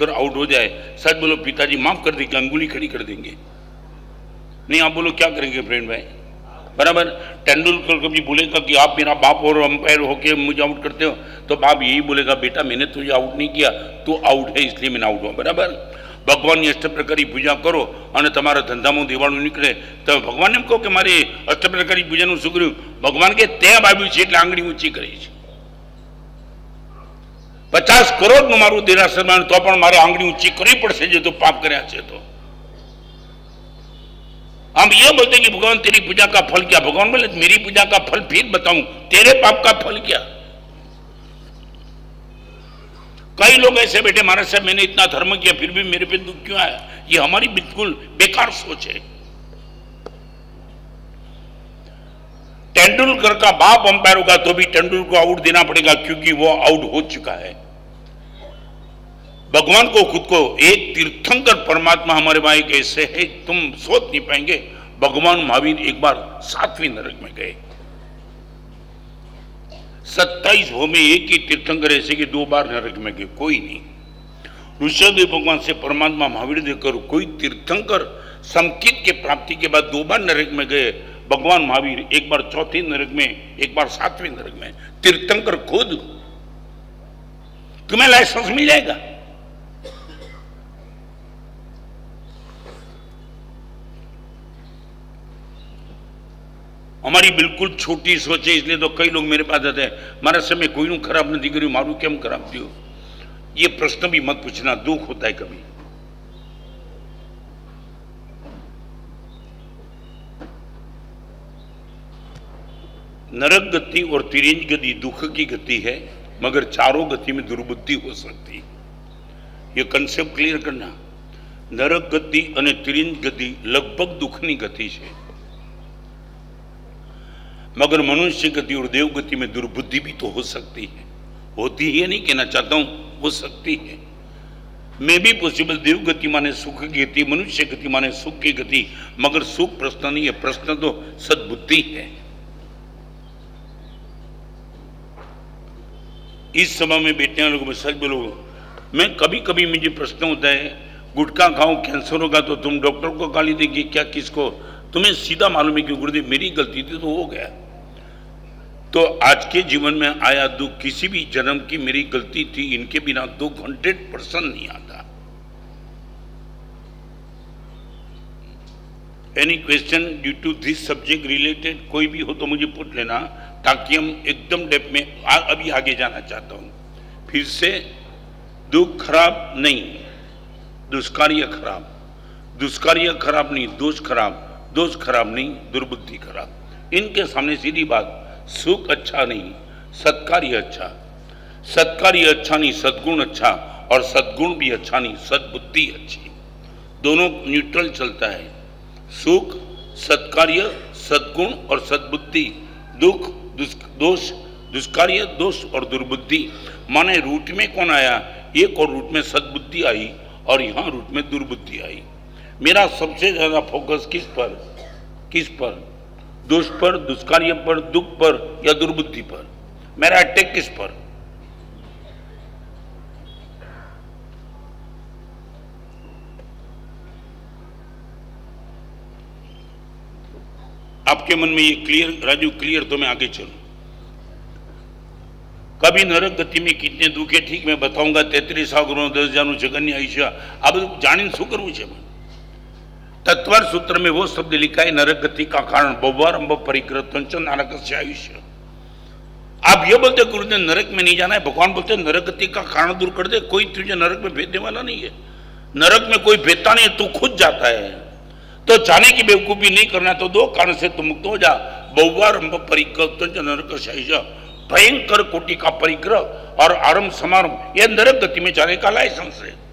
कर आउट हो जाए, सच बोलो पिताजी माफ कर देंगे, अंगुली खड़ी कर देंगे। नहीं आप बोलो क्या करेंगे फ्रेंड भाई? बराबर। तेंदुलकर कभी बोलेगा कि आप मेरा बाप और अंपायर होके मुझे आउट करते हो, तो बाप यही बोलेगा बेटा मैंने तुझे आउट नहीं किया, तू आउट है इसलिए मैंने आउट हुआ। बराबर। भगवान अष्टप्रकारी पूजा करो और तमारा धंधाમાં દેવાળું નીકળે તો ભગવાન એમ કહો કે મારી અષ્ટપ્રકારી પૂજાનું શું કર્યું? ભગવાન કે તે આવ્યું છે એટલે આંગળી ઊંચી કરી છે। 50 કરોડનું મારું દેરાસર માન તો પણ મારે આંગળી ઊંચી કરવી પડશે જે તો પાપ કર્યા છે। તો हम ये बोलते हैं कि भगवान तेरी पूजा का फल क्या? भगवान बोले मेरी पूजा का फल फिर बताऊं, तेरे पाप का फल क्या? कई लोग ऐसे बैठे महाराज साहब मैंने इतना धर्म किया फिर भी मेरे पे दुख क्यों आया? ये हमारी बिल्कुल बेकार सोच है। तेंदुलकर का बाप अंपायर होगा तो भी तेंदुलकर को आउट देना पड़ेगा क्योंकि वो आउट हो चुका है। भगवान को खुद को एक तीर्थंकर परमात्मा हमारे भाई कैसे है तुम सोच नहीं पाएंगे। भगवान महावीर एक बार 7वीं नरक में गए। 27 भव में एक ही तीर्थंकर ऐसे कि 2 बार नरक में गए, कोई नहीं। ऋषभदेव भगवान से परमात्मा महावीर देकर कोई तीर्थंकर समकित के प्राप्ति के बाद 2 बार नरक में गए। भगवान महावीर एक बार 4थी नरक में, एक बार 7वीं नरक में। तीर्थंकर खुद। तुम्हें लाइसेंस मिल जाएगा। हमारी बिल्कुल छोटी सोच है, इसलिए तो कई लोग मेरे पास आते हैं महाराज से मैं कोई नू खराब नहीं करी, मारू केम खराब दियो? ये प्रश्न भी मत पूछना, दुख होता है कभी। नरक गति और तिरंज गति दुख की गति है, मगर चारों गति में दुर्बुद्धि हो सकती है। ये कंसेप्ट क्लियर करना। नरक गति और तिरंज गति लगभग दुखनी गति है, मगर मनुष्य गति और देव गति में दुर्बुद्धि भी तो हो सकती है। होती ही नहीं कहना चाहता हूं, हो सकती है। मैं भी पॉसिबल। देव गति माने सुख की गति, मनुष्य गति माने सुख की गति, मगर सुख प्रश्न नहीं है, प्रश्न तो सद्बुद्धि है। इस समय में बैठने वालों को सच बोलो, मैं कभी कभी मुझे प्रश्न होता है गुटखा खाओ कैंसर होगा तो तुम डॉक्टर को गाली देगी क्या? किसको? तुम्हें सीधा मालूम है कि गुरुदेव मेरी गलती थी तो हो गया। तो आज के जीवन में आया दुख किसी भी जन्म की मेरी गलती थी, इनके बिना दुख 100% नहीं आता। Any question due to this subject related? कोई भी हो तो मुझे पूछ लेना, ताकि हम एकदम डेप्थ में अभी आगे जाना चाहता हूं। फिर से दुख खराब नहीं, दुष्कार्य खराब। दुष्कार्य खराब नहीं, दोष खराब। दोष खराब नहीं, दुर्बुद्धि खराब। इनके सामने सीधी बात, सुख अच्छा नहीं, सत्कार्य अच्छा। सत्कार्य अच्छा नहीं, सद्गुण अच्छा, और सद्गुण भी अच्छा नहीं, सद्बुद्धि अच्छी। दोनों न्यूट्रल चलता है। सुख, सत्कार्य, सद्गुण और सद्बुद्धि। दुख, दोष, दुष्कार्य, दोष और दुर्बुद्धि। माने रूट में कौन आया? एक और रूट में सद्बुद्धि आई और यहां रूट में दुर्बुद्धि आई। मेरा सबसे ज्यादा फोकस किस पर? किस पर? दोष पर, दुष्कार्य पर, दुख पर या दुर्बुद्धि पर? मेरा अटैक किस पर? आपके मन में ये क्लियर राजू? क्लियर तो मैं आगे चलूं। कभी नरक गति में कितने दुख है ठीक मैं बताऊंगा। 33 करोड़ 10,000 जगन्य आयुष्य अब जानी शू करवू छे? तत्वर सूत्र में वो शब्द लिखा है नरक गति का कारण बहुवारंभ परिकृत नारक से आयुष्य। आप ये बोलते गुरुदेव नरक में नहीं जाना है, भगवान बोलते नरक गति का कारण दूर कर दे। कोई तुझे नरक में भेजने वाला नहीं है। नरक में कोई भेजता नहीं है, तू खुद जाता है। तो जाने की बेवकूफी नहीं करना, तो 2 कारण से तुम मुक्त हो जा। बहुवारंभ परिकृत नरक से आयुष्य, भयंकर कोटि का परिग्रह और आरंभ समारंभ, यह नरक गति में जाने का लाइसेंस है।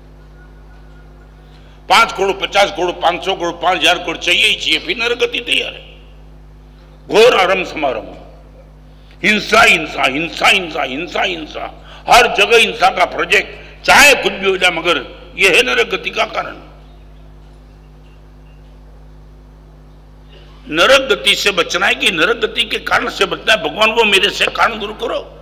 5 करोड़ 50 करोड़ 500 करोड़ 5,000 करोड़ चाहिए ही चाहिए, फिर नरक गति तैयार है। घोर आरंभ समारंभ, हिंसा हिंसा हिंसा हिंसा हिंसा हिंसा, हर जगह हिंसा का प्रोजेक्ट, चाहे कुछ भी हो जाए, मगर यह है नरक गति का कारण। नरक गति से बचना है कि नरक गति के कारण से बचना है? भगवान वो मेरे से कारण दूर करो।